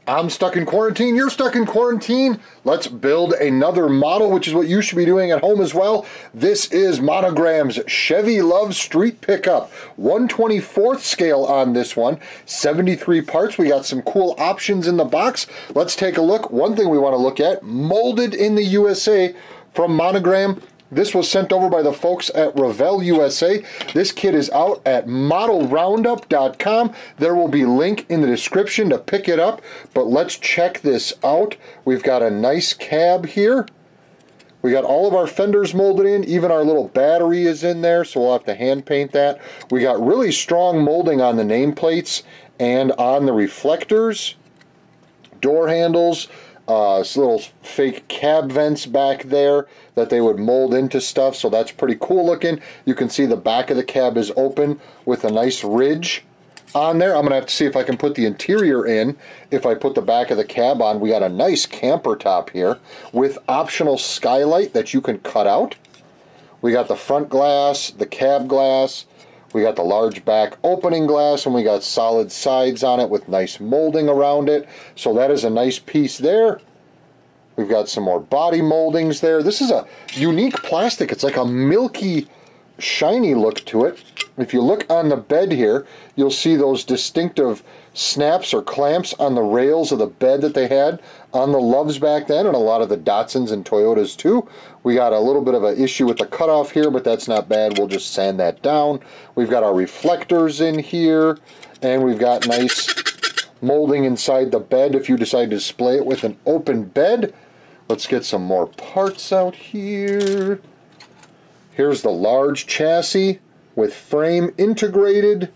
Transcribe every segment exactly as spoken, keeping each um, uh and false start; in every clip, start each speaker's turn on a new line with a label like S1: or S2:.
S1: I'm stuck in quarantine, you're stuck in quarantine. Let's build another model, which is what you should be doing at home as well. This is Monogram's Chevy LUV Street Pickup. one twenty-fourth scale on this one, seventy-three parts. We got some cool options in the box. Let's take a look. One thing we want to look at, molded in the U S A from Monogram. This was sent over by the folks at Revell U S A. This kit is out at model roundup dot com. There will be a link in the description to pick it up, but let's check this out. We've got a nice cab here. We got all of our fenders molded in, even our little battery is in there, so we'll have to hand paint that. We got really strong molding on the nameplates and on the reflectors, door handles, Uh, little fake cab vents back there that they would mold into stuff, so that's pretty cool looking. You can see the back of the cab is open with a nice ridge on there. I'm gonna have to see if I can put the interior in. If I put the back of the cab on, we got a nice camper top here with optional skylight that you can cut out. We got the front glass, the cab glass, we got the large back opening glass, and we got solid sides on it with nice molding around it. So that is a nice piece there. We've got some more body moldings there. This is a unique plastic. It's like a milky, shiny look to it. If you look on the bed here, you'll see those distinctive snaps or clamps on the rails of the bed that they had on the LUVs back then, and a lot of the Datsuns and Toyotas too. We got a little bit of an issue with the cutoff here, but that's not bad. We'll just sand that down. We've got our reflectors in here, and we've got nice molding inside the bed if you decide to display it with an open bed. Let's get some more parts out here. Here's the large chassis with frame integrated.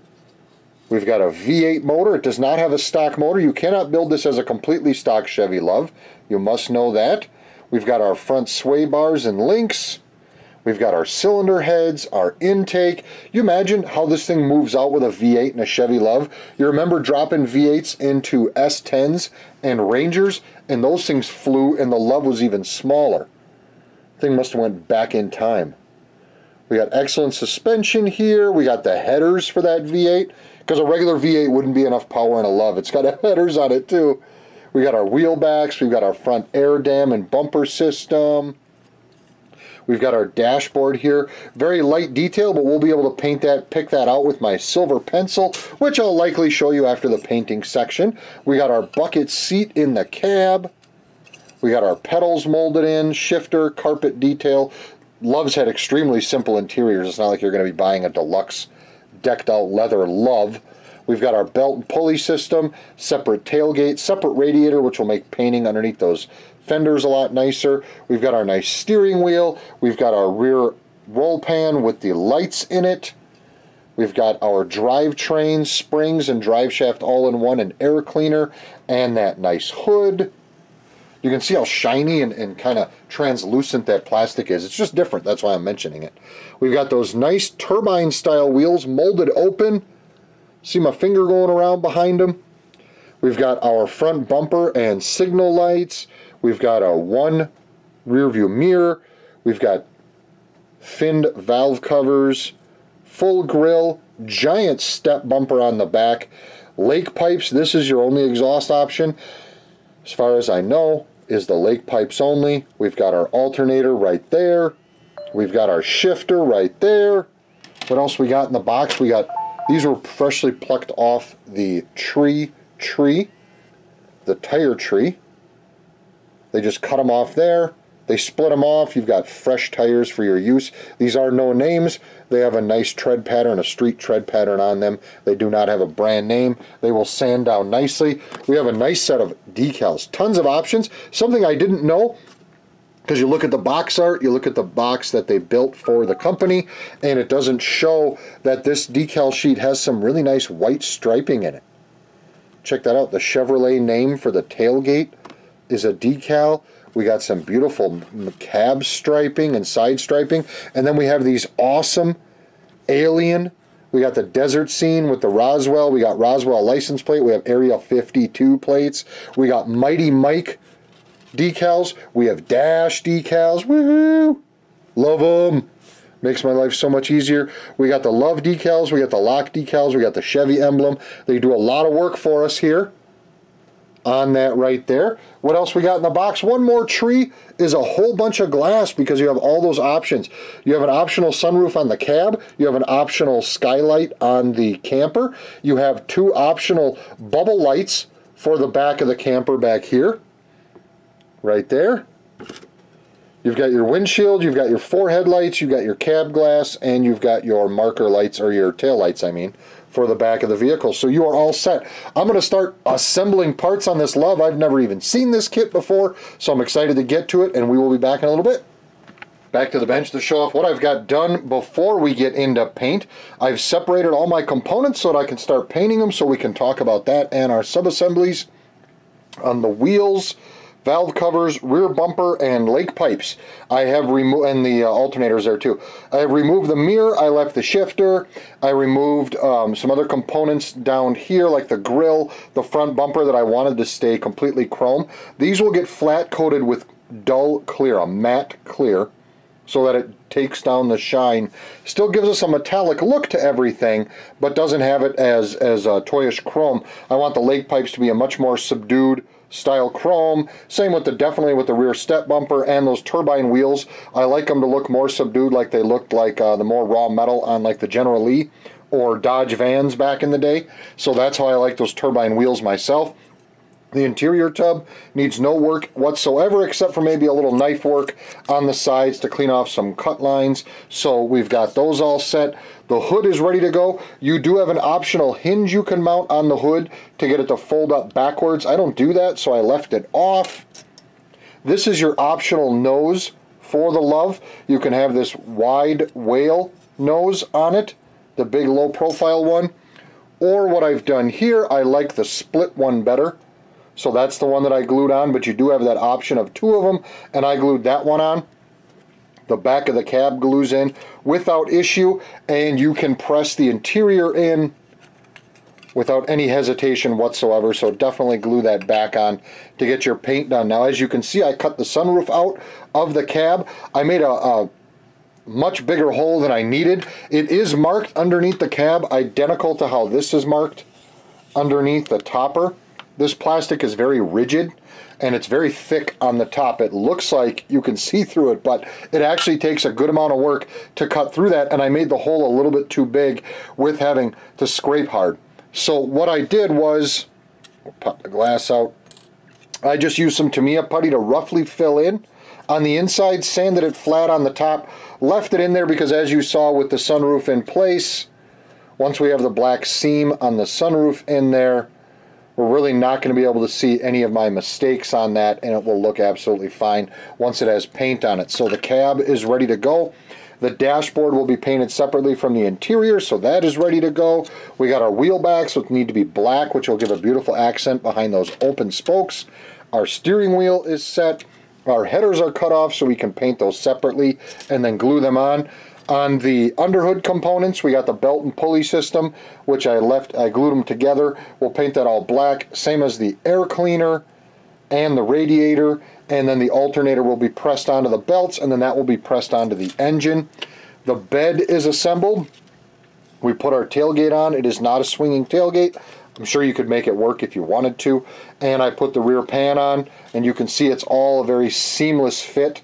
S1: We've got a V eight motor. It does not have a stock motor. You cannot build this as a completely stock Chevy LUV. You must know that. We've got our front sway bars and links. We've got our cylinder heads, our intake. You imagine how this thing moves out with a V eight and a Chevy LUV. You remember dropping V eights into S tens and Rangers, and those things flew, and the LUV was even smaller. Thing must have went back in time. We got excellent suspension here. We got the headers for that V eight, because a regular V eight wouldn't be enough power in a LUV. It's got headers on it too. We got our wheel backs. We've got our front air dam and bumper system. We've got our dashboard here. Very light detail, but we'll be able to paint that, pick that out with my silver pencil, which I'll likely show you after the painting section. We got our bucket seat in the cab. We got our pedals molded in, shifter, carpet detail. LUVs had extremely simple interiors. It's not like you're going to be buying a deluxe decked out leather LUV. We've got our belt and pulley system, separate tailgate, separate radiator, which will make painting underneath those fenders a lot nicer. We've got our nice steering wheel. We've got our rear roll pan with the lights in it. We've got our drivetrain, springs, and drive shaft all in one, and air cleaner, and that nice hood. You can see how shiny and, and kind of translucent that plastic is. It's just different. That's why I'm mentioning it. We've got those nice turbine-style wheels molded open. See my finger going around behind them? We've got our front bumper and signal lights. We've got a one rear view mirror. We've got finned valve covers, full grille, giant step bumper on the back, lake pipes. This is your only exhaust option, as far as I know, is the lake pipes only. We've got our alternator right there. We've got our shifter right there. What else we got in the box? We got, these were freshly plucked off the tree tree, the tire tree. They just cut them off there. They split them off. You've got fresh tires for your use. These are no names. They have a nice tread pattern, a street tread pattern on them. They do not have a brand name. They will sand down nicely. We have a nice set of decals. Tons of options. Something I didn't know, because you look at the box art, you look at the box that they built for the company, and it doesn't show that this decal sheet has some really nice white striping in it. Check that out. The Chevrolet name for the tailgate is a decal. We got some beautiful cab striping and side striping, and then we have these awesome alien. We got the desert scene with the Roswell. We got Roswell license plate. We have Area fifty-two plates. We got Mighty Mike decals. We have Dash decals. Woohoo! Love them. Makes my life so much easier. We got the LUV decals. We got the lock decals. We got the Chevy emblem. They do a lot of work for us here. on that right there. What else we got in the box? One more tree is a whole bunch of glass because you have all those options. You have an optional sunroof on the cab. You have an optional skylight on the camper. You have two optional bubble lights for the back of the camper back here. Right there. You've got your windshield, you've got your four headlights, you've got your cab glass, and you've got your marker lights, or your tail lights, I mean, for the back of the vehicle. So you are all set. I'm going to start assembling parts on this LUV. I've never even seen this kit before, so I'm excited to get to it, and we will be back in a little bit. Back to the bench to show off what I've got done before we get into paint. I've separated all my components so that I can start painting them, so we can talk about that and our sub-assemblies on the wheels, valve covers, rear bumper, and lake pipes. I have removed, and the uh, alternators there too. I have removed the mirror, I left the shifter, I removed um, some other components down here like the grill, the front bumper that I wanted to stay completely chrome. These will get flat coated with dull clear, a matte clear, so that it takes down the shine. Still gives us a metallic look to everything, but doesn't have it as, as a toyish chrome. I want the lake pipes to be a much more subdued style chrome. Same with the, definitely with the rear step bumper and those turbine wheels. I like them to look more subdued, like they looked like uh, the more raw metal on like the General Lee or Dodge Vans back in the day. So that's how I like those turbine wheels myself. The interior tub needs no work whatsoever, except for maybe a little knife work on the sides to clean off some cut lines. So we've got those all set. The hood is ready to go. You do have an optional hinge you can mount on the hood to get it to fold up backwards. I don't do that, so I left it off. This is your optional nose for the LUV. You can have this wide whale nose on it, the big low profile one. Or what I've done here, I like the split one better. So that's the one that I glued on, but you do have that option of two of them, and I glued that one on. The back of the cab glues in without issue, and you can press the interior in without any hesitation whatsoever, so definitely glue that back on to get your paint done. Now, as you can see, I cut the sunroof out of the cab. I made a, a much bigger hole than I needed. It is marked underneath the cab, identical to how this is marked underneath the topper. This plastic is very rigid and it's very thick on the top. It looks like you can see through it, but it actually takes a good amount of work to cut through that, and I made the hole a little bit too big with having to scrape hard. So what I did was, we'll pop the glass out, I just used some Tamiya putty to roughly fill in on the inside, sanded it flat on the top, left it in there because as you saw with the sunroof in place, once we have the black seam on the sunroof in there, we're really not going to be able to see any of my mistakes on that, and it will look absolutely fine once it has paint on it. So the cab is ready to go. The dashboard will be painted separately from the interior, so that is ready to go. We got our wheel backs, which need to be black, which will give a beautiful accent behind those open spokes. Our steering wheel is set. Our headers are cut off, so we can paint those separately and then glue them on. On the underhood components, we got the belt and pulley system, which I left, I glued them together. We'll paint that all black, same as the air cleaner and the radiator, and then the alternator will be pressed onto the belts, and then that will be pressed onto the engine. The bed is assembled. We put our tailgate on. It is not a swinging tailgate. I'm sure you could make it work if you wanted to. And I put the rear pan on, and you can see it's all a very seamless fit.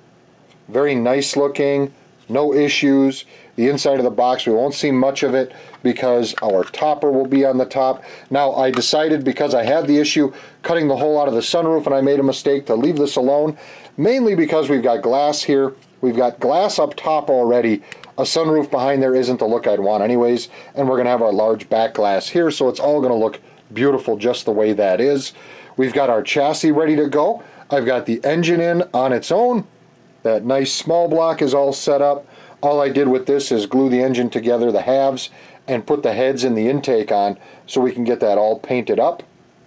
S1: Very nice looking. No issues. The inside of the box, we won't see much of it because our topper will be on the top. Now, I decided, because I had the issue cutting the hole out of the sunroof and I made a mistake, to leave this alone, mainly because we've got glass here. We've got glass up top already. A sunroof behind there isn't the look I'd want anyways, and we're going to have our large back glass here, so it's all going to look beautiful just the way that is. We've got our chassis ready to go. I've got the engine in on its own. That nice small block is all set up. All I did with this is glue the engine together, the halves, and put the heads in the intake on so we can get that all painted up.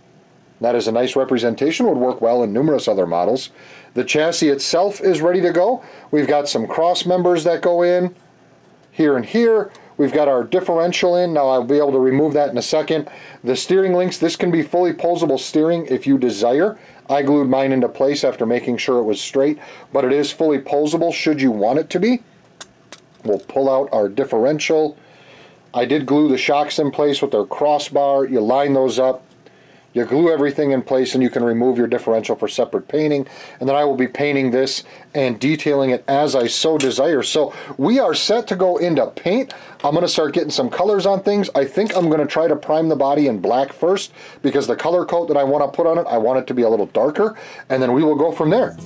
S1: That is a nice representation, would work well in numerous other models. The chassis itself is ready to go. We've got some cross members that go in here and here. We've got our differential in. Now I'll be able to remove that in a second. The steering links, this can be fully posable steering if you desire. I glued mine into place after making sure it was straight, but it is fully posable should you want it to be. We'll pull out our differential. I did glue the shocks in place with their crossbar. You line those up. You glue everything in place and you can remove your differential for separate painting. And then I will be painting this and detailing it as I so desire. So we are set to go into paint. I'm going to start getting some colors on things. I think I'm going to try to prime the body in black first because the color coat that I want to put on it, I want it to be a little darker, and then we will go from there.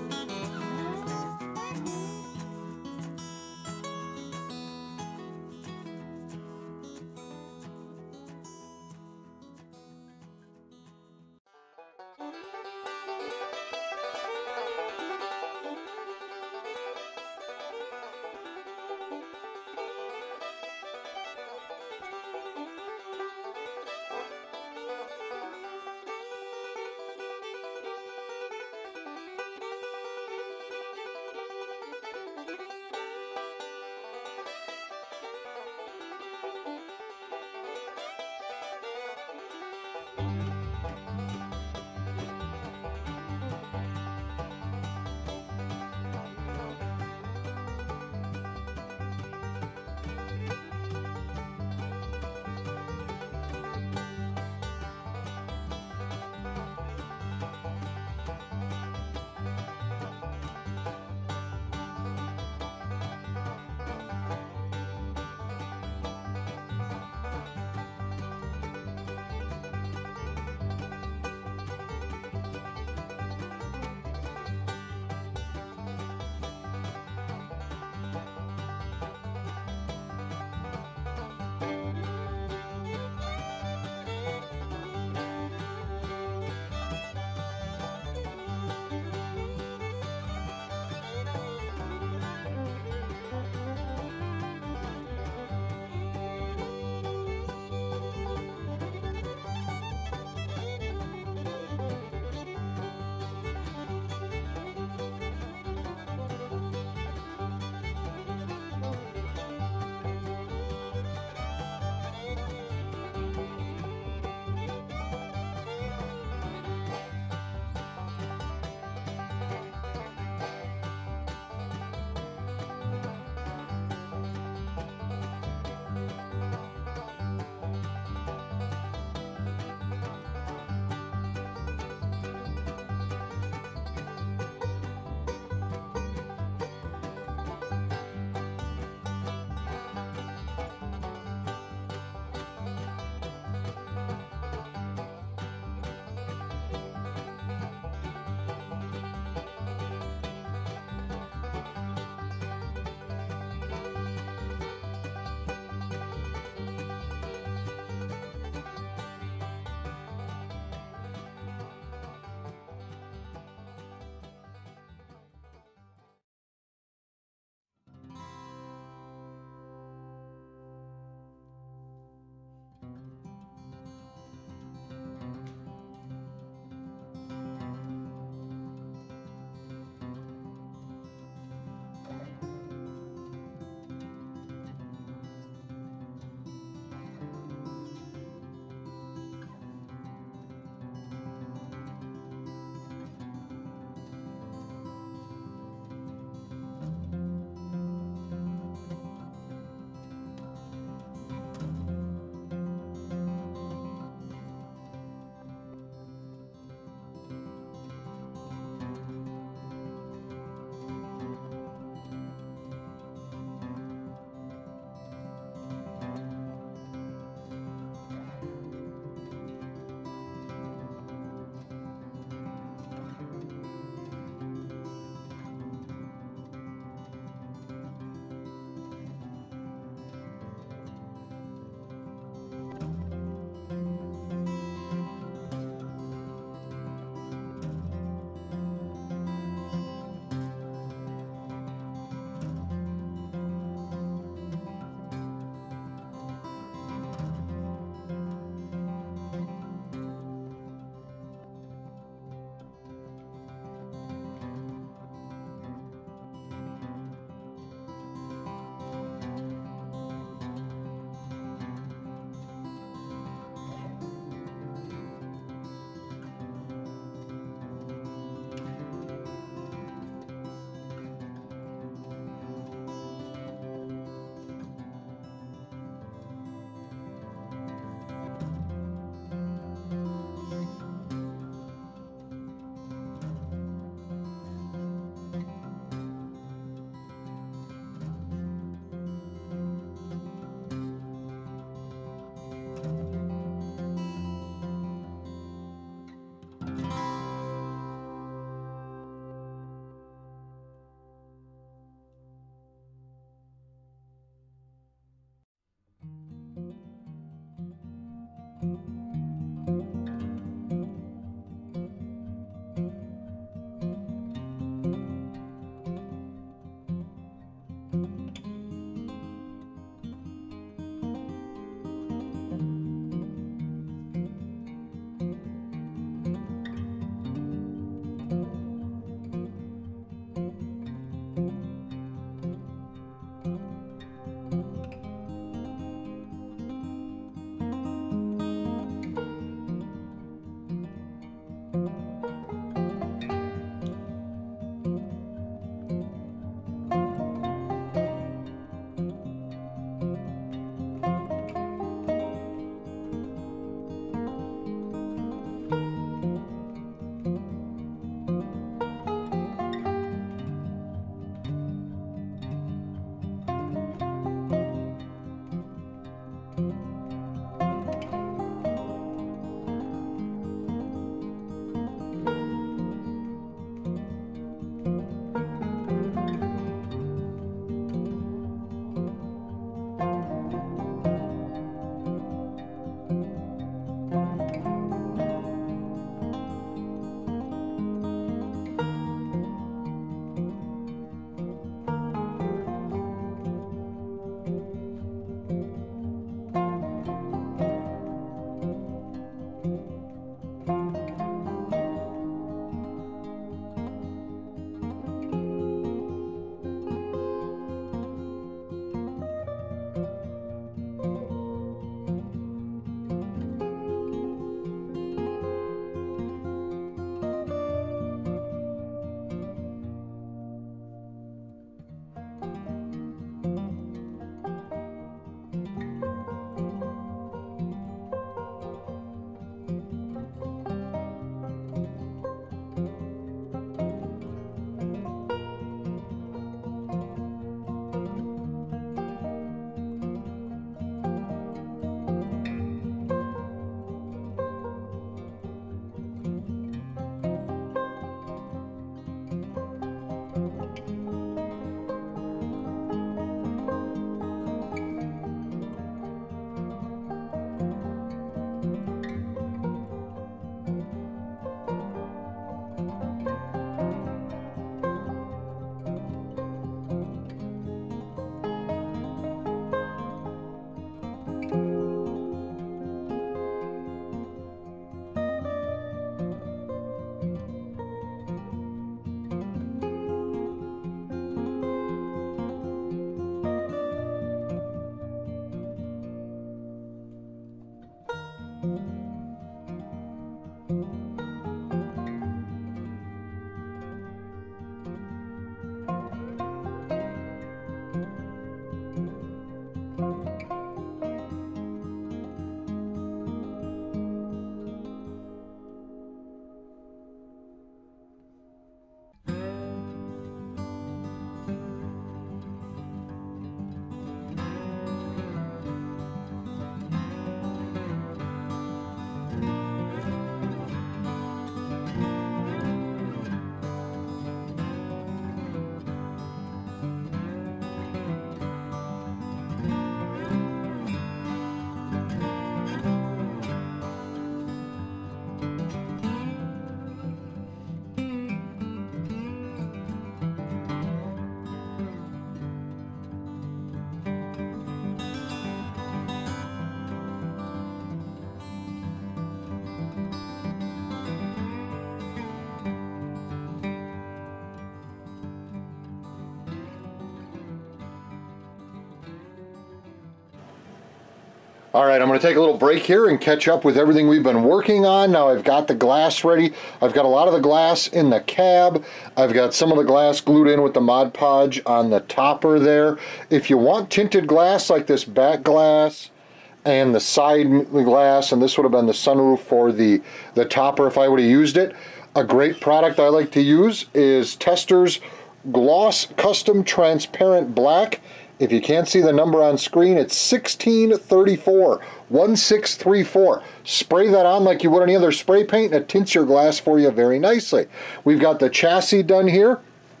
S1: All right, I'm going to take a little break here and catch up with everything we've been working on. Now I've got the glass ready. I've got a lot of the glass in the cab. I've got some of the glass glued in with the Mod Podge on the topper there. If you want tinted glass like this back glass and the side glass, and this would have been the sunroof for the, the topper if I would have used it, a great product I like to use is Testors Gloss Custom Transparent Black. If you can't see the number on screen, it's sixteen thirty-four, one six three four. Spray that on like you would any other spray paint, and it tints your glass for you very nicely. We've got the chassis done here.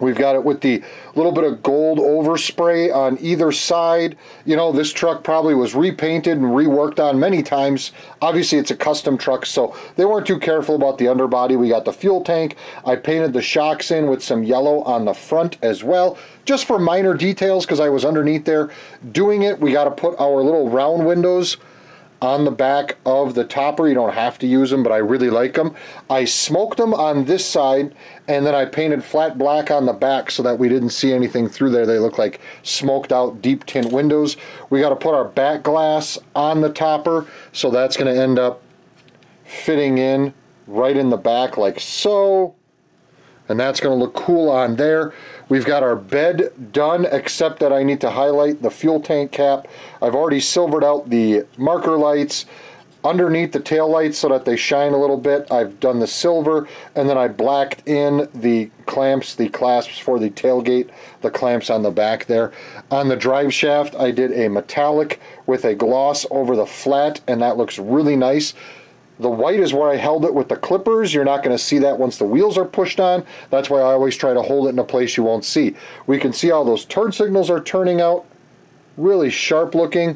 S1: We've got it with the little bit of gold overspray on either side. You know, this truck probably was repainted and reworked on many times. Obviously, it's a custom truck, so they weren't too careful about the underbody. We got the fuel tank. I painted the shocks in with some yellow on the front as well, just for minor details because I was underneath there doing it. We got to put our little round windows on the back of the topper. You don't have to use them, but I really like them. I smoked them on this side, and then I painted flat black on the back so that we didn't see anything through there. They look like smoked out deep tint windows. We got to put our back glass on the topper, so that's going to end up fitting in right in the back like so. And that's going to look cool on there. We've got our bed done, except that I need to highlight the fuel tank cap. I've already silvered out the marker lights underneath the tail lights so that they shine a little bit. I've done the silver, and then I blacked in the clamps, the clasps for the tailgate, the clamps on the back there. On the drive shaft, I did a metallic with a gloss over the flat, and that looks really nice. The white is where I held it with the clippers. You're not going to see that once the wheels are pushed on. That's why I always try to hold it in a place you won't see. We can see how those turn signals are turning out. Really sharp looking.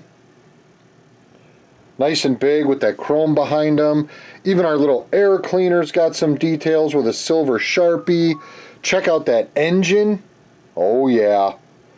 S1: Nice and big with that chrome behind them. Even our little air cleaner's got some details with a silver Sharpie. Check out that engine. Oh yeah.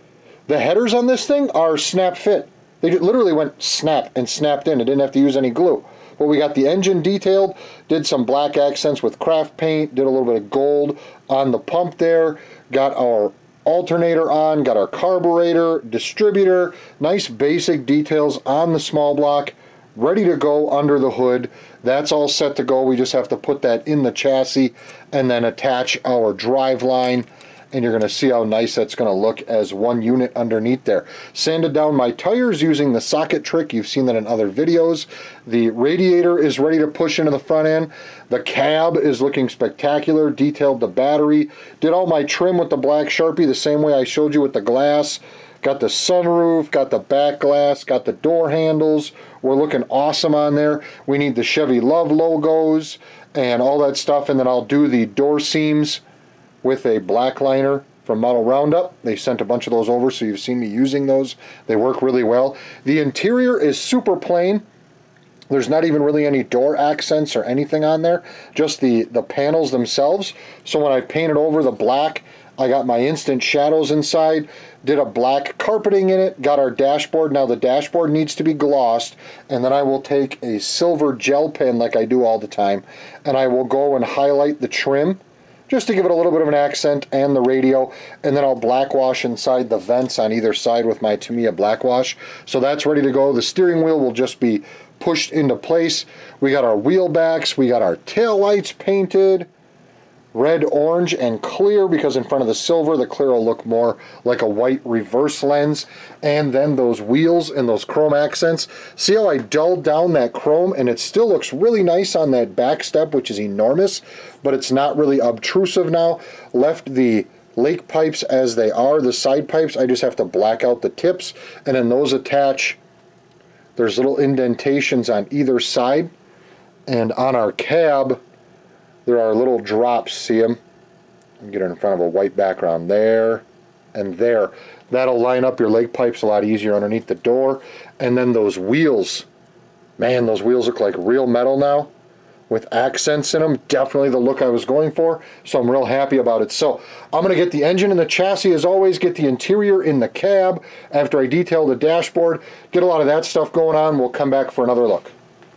S1: The headers on this thing are snap fit. They literally went snap and snapped in. I didn't have to use any glue. But we got the engine detailed, did some black accents with craft paint, did a little bit of gold on the pump there, got our alternator on, got our carburetor, distributor, nice basic details on the small block, ready to go under the hood. That's all set to go. We just have to put that in the chassis and then attach our drive line. And you're going to see how nice that's going to look as one unit underneath there. Sanded down my tires using the socket trick. You've seen that in other videos. The radiator is ready to push into the front end. The cab is looking spectacular. Detailed the battery. Did all my trim with the black Sharpie the same way I showed you with the glass. Got the sunroof, got the back glass, got the door handles. We're looking awesome on there. We need the Chevy LUV logos and all that stuff. And then I'll do the door seams with a black liner from Model Roundup. They sent a bunch of those over, so you've seen me using those. They work really well. The interior is super plain. There's not even really any door accents or anything on there, just the, the panels themselves. So when I painted over the black, I got my instant shadows inside, did a black carpeting in it, got our dashboard. Now the dashboard needs to be glossed, and then I will take a silver gel pen like I do all the time, and I will go and highlight the trim just to give it a little bit of an accent and the radio, and then I'll black wash inside the vents on either side with my Tamiya black wash. So that's ready to go. The steering wheel will just be pushed into place. We got our wheel backs, we got our tail lights painted red, orange, and clear, because in front of the silver, the clear will look more like a white reverse lens. And then those wheels and those chrome accents. See how I dulled down that chrome, and it still looks really nice on that back step, which is enormous, but it's not really obtrusive now. Left the lake pipes as they are, the side pipes. I just have to black out the tips, and then those attach. There's little indentations on either side, and on our cab, there are little drops, see them? Get it in front of a white background there and there. That'll line up your lake pipes a lot easier underneath the door. And then those wheels, man, those wheels look like real metal now with accents in them. Definitely the look I was going for, so I'm real happy about it. So I'm going to get the engine and the chassis as always, get the interior in the cab after I detail the dashboard, get a lot of that stuff going on. We'll come back for another look.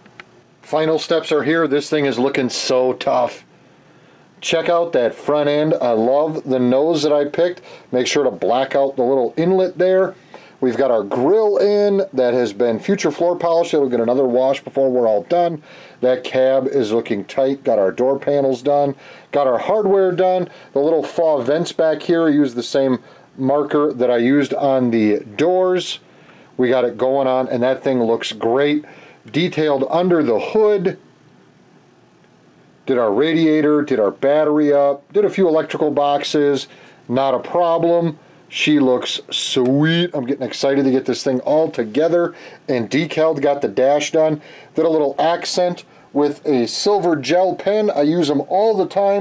S1: Final steps are here. This thing is looking so tough. Check out that front end. I love the nose that I picked. Make sure to black out the little inlet there. We've got our grill in that has been future floor polished. It'll get another wash before we're all done. That cab is looking tight. Got our door panels done. Got our hardware done. The little fob vents back here, I used the same marker that I used on the doors. We got it going on, and that thing looks great. Detailed under the hood. Did our radiator, did our battery up, did a few electrical boxes. Not a problem. She looks sweet. I'm getting excited to get this thing all together and decaled. Got the dash done. Did a little accent with a silver gel pen. I use them all the time.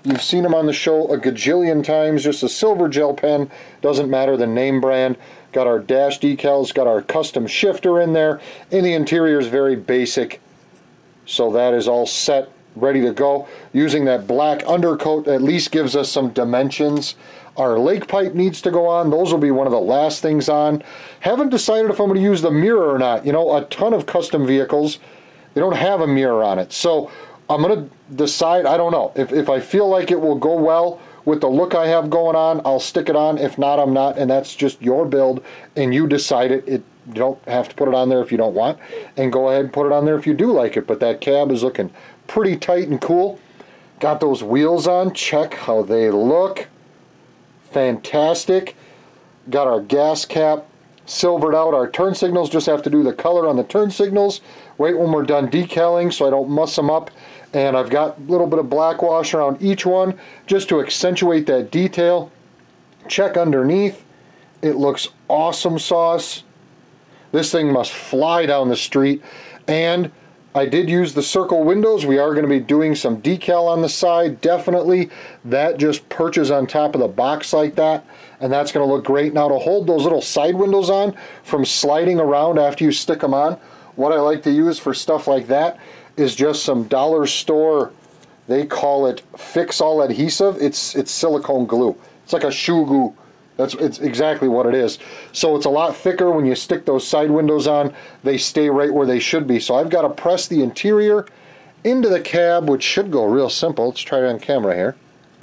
S1: You've seen them on the show a gajillion times, just a silver gel pen, doesn't matter the name brand. Got our dash decals, got our custom shifter in there, and the interior is very basic. So that is all set, ready to go. Using that black undercoat at least gives us some dimensions. Our lake pipe needs to go on. Those will be one of the last things on. Haven't decided if I'm going to use the mirror or not. You know, a ton of custom vehicles, they don't have a mirror on it. So I'm going to decide, I don't know. If, if I feel like it will go well with the look I have going on, I'll stick it on. If not, I'm not. And that's just your build, and you decide it. It you don't have to put it on there if you don't want. And go ahead and put it on there if you do like it. But that cab is looking pretty tight and cool. Got those wheels on. Check how they look. Fantastic. Got our gas cap silvered out. Our turn signals, just have to do the color on the turn signals. Wait when we're done decaling so I don't muss them up. And I've got a little bit of black wash around each one just to accentuate that detail. Check underneath. It looks awesome sauce. This thing must fly down the street. And I did use the circle windows. We are going to be doing some decal on the side, definitely. That just perches on top of the box like that, and that's going to look great. Now, to hold those little side windows on from sliding around after you stick them on, what I like to use for stuff like that is just some dollar store, they call it fix-all adhesive. It's, it's silicone glue. It's like a shoe glue. That's it's exactly what it is. So it's a lot thicker. When you stick those side windows on, they stay right where they should be. So I've got to press the interior into the cab, which should go real simple. Let's try it on camera here.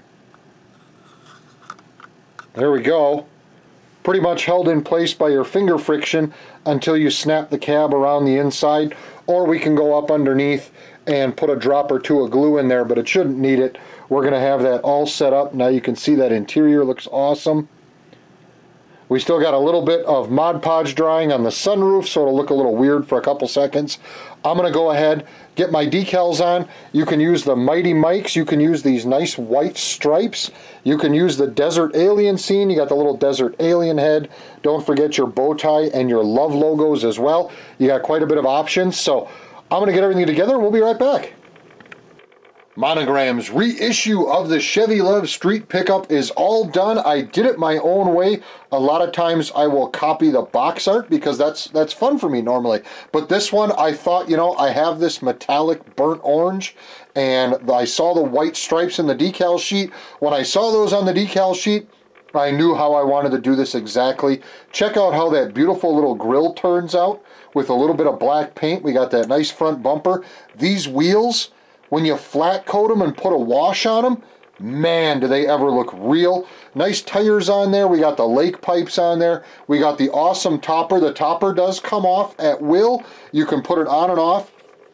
S1: There we go. Pretty much held in place by your finger friction until you snap the cab around the inside. Or we can go up underneath and put a drop or two of glue in there, but it shouldn't need it. We're going to have that all set up. Now you can see that interior looks awesome. We still got a little bit of Mod Podge drying on the sunroof, so it'll look a little weird for a couple seconds. I'm going to go ahead, get my decals on. You can use the Mighty Mikes. You can use these nice white stripes. You can use the Desert Alien scene. You got the little Desert Alien head. Don't forget your bow tie and your LUV logos as well. You got quite a bit of options, so I'm going to get everything together, and we'll be right back. Monogram's reissue of the Chevy LUV Street Pickup is all done. I did it my own way. A lot of times I will copy the box art because that's that's fun for me normally. But this one, I thought, you know, I have this metallic burnt orange, and I saw the white stripes in the decal sheet. When I saw those on the decal sheet, I knew how I wanted to do this exactly. Check out how that beautiful little grille turns out with a little bit of black paint. We got that nice front bumper. These wheels, when you flat coat them and put a wash on them, man, do they ever look real. Nice tires on there. We got the lake pipes on there. We got the awesome topper. The topper does come off at will. You can put it on and off.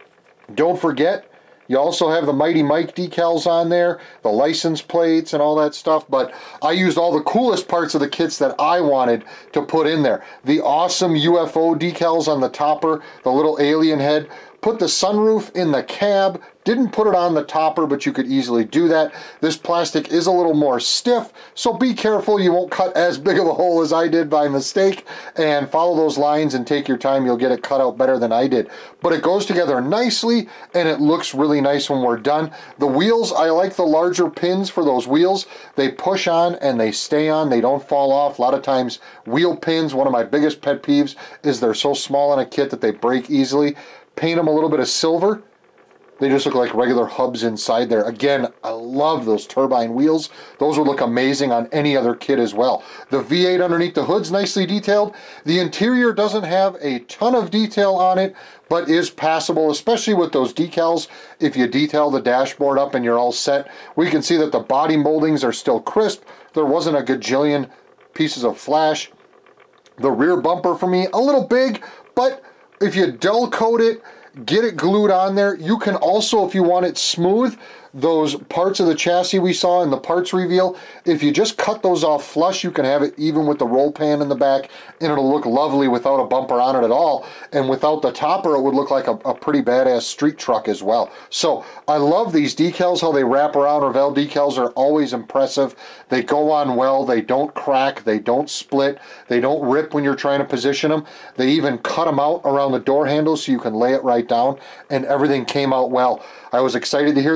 S1: Don't forget, you also have the Mighty Mike decals on there, the license plates and all that stuff, but I used all the coolest parts of the kits that I wanted to put in there. The awesome U F O decals on the topper, the little alien head. Put the sunroof in the cab. Didn't put it on the topper, but you could easily do that. This plastic is a little more stiff, so be careful you won't cut as big of a hole as I did by mistake, and follow those lines and take your time. You'll get it cut out better than I did. But it goes together nicely, and it looks really nice when we're done. The wheels, I like the larger pins for those wheels. They push on and they stay on. They don't fall off. A lot of times, wheel pins, one of my biggest pet peeves is they're so small in a kit that they break easily. Paint them a little bit of silver. They just look like regular hubs inside there. Again, I love those turbine wheels. Those would look amazing on any other kit as well. The V eight underneath the hood's nicely detailed. The interior doesn't have a ton of detail on it, but is passable, especially with those decals. If you detail the dashboard up and you're all set, we can see that the body moldings are still crisp. There wasn't a gajillion pieces of flash. The rear bumper for me, a little big, but if you dull coat it, get it glued on there. You can also, if you want it smooth, those parts of the chassis we saw in the parts reveal, if you just cut those off flush, you can have it even with the roll pan in the back, and it'll look lovely without a bumper on it at all. And without the topper, it would look like a, a pretty badass street truck as well. So I love these decals, how they wrap around. Revell decals are always impressive. They go on well. They don't crack. They don't split. They don't rip when you're trying to position them. They even cut them out around the door handles so you can lay it right down, and everything came out well. I was excited to hear this was coming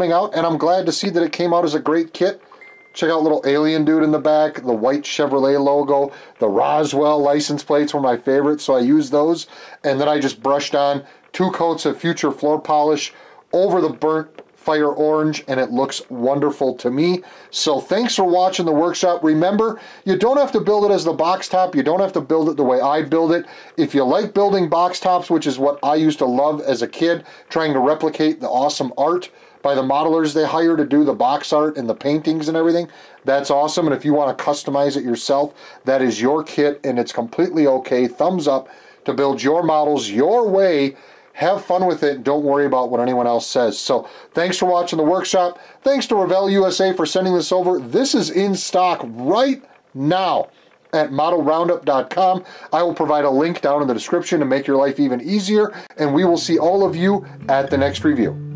S1: coming out, and I'm glad to see that it came out as a great kit. Check out little alien dude in the back, the white Chevrolet logo, the Roswell license plates were my favorites, so I used those. And then I just brushed on two coats of Future floor polish over the burnt fire orange, and it looks wonderful to me. So thanks for watching the workshop. Remember, you don't have to build it as the box top. You don't have to build it the way I build it. If you like building box tops, which is what I used to love as a kid, trying to replicate the awesome art by the modelers they hire to do the box art and the paintings and everything, that's awesome. And if you want to customize it yourself, that is your kit, and it's completely okay. Thumbs up to build your models your way. Have fun with it. Don't worry about what anyone else says. So thanks for watching the workshop. Thanks to Revell U S A for sending this over. This is in stock right now at model roundup dot com. I will provide a link down in the description to make your life even easier, and we will see all of you at the next review.